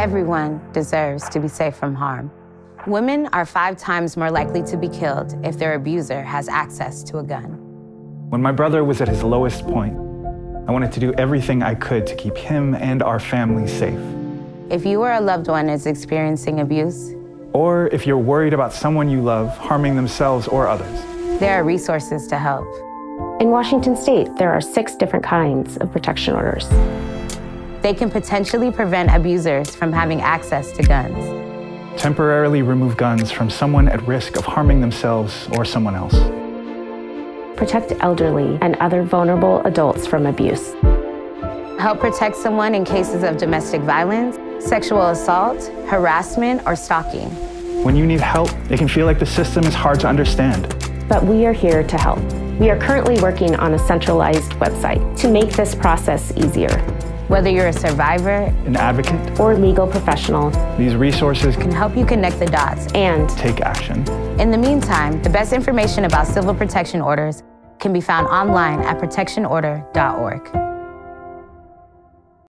Everyone deserves to be safe from harm. Women are 5 times more likely to be killed if their abuser has access to a gun. When my brother was at his lowest point, I wanted to do everything I could to keep him and our family safe. If you or a loved one is experiencing abuse, or if you're worried about someone you love harming themselves or others, there are resources to help. In Washington State, there are 6 different kinds of protection orders. They can potentially prevent abusers from having access to guns. Temporarily remove guns from someone at risk of harming themselves or someone else. Protect elderly and other vulnerable adults from abuse. Help protect someone in cases of domestic violence, sexual assault, harassment, or stalking. When you need help, it can feel like the system is hard to understand. But we are here to help. We are currently working on a centralized website to make this process easier. Whether you're a survivor, An advocate, or legal professional, these resources can help you connect the dots and take action. In the meantime, the best information about civil protection orders can be found online at protectionorder.org.